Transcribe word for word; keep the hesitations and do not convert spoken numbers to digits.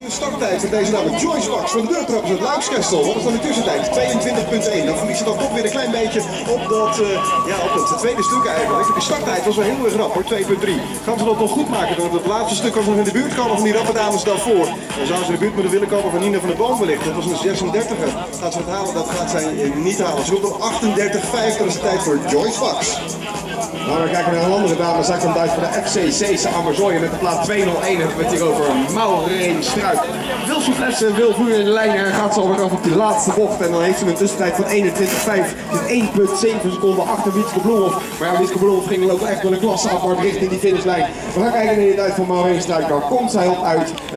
De starttijd van deze dame Joyce Wax van de deurtrappers uit Luikskestel. Wat is dan de tussentijd? tweeëntwintig punt één. Dan verlies je dan toch weer een klein beetje op dat, uh, ja, op dat tweede stuk eigenlijk. De starttijd was wel heel erg rap hoor, twee punt drie. Gaan ze dat nog goed maken? Want het laatste stuk was nog in de buurt komen van die rappe dames daarvoor. Dan zouden ze in de buurt moeten willen komen van Nina van der Boom wellicht. Dat was een zesendertiger. Gaat ze het halen? Dat gaat zij niet halen. Ze komt op achtendertig vijftig. Dat is de tijd voor Joyce Wax. Nou, we kijken naar een andere dame. Zij komt uit voor de F C C's Amerzooien met de plaat twee nul één. Hebben we het hier over Maureen Struik. Wil ze flessen, wil vloeien in de lijn en gaat ze alweer af op die laatste bocht. En dan heeft ze een tussentijd van eenentwintig vijf. Dus één punt zeven seconden achter Wietske Bloemhoff. Maar ja, Wietske Bloemhoff ging ook echt wel een klasse apart richting die finishlijn. We gaan kijken naar de tijd van Maureen Struik. Daar komt zij op uit.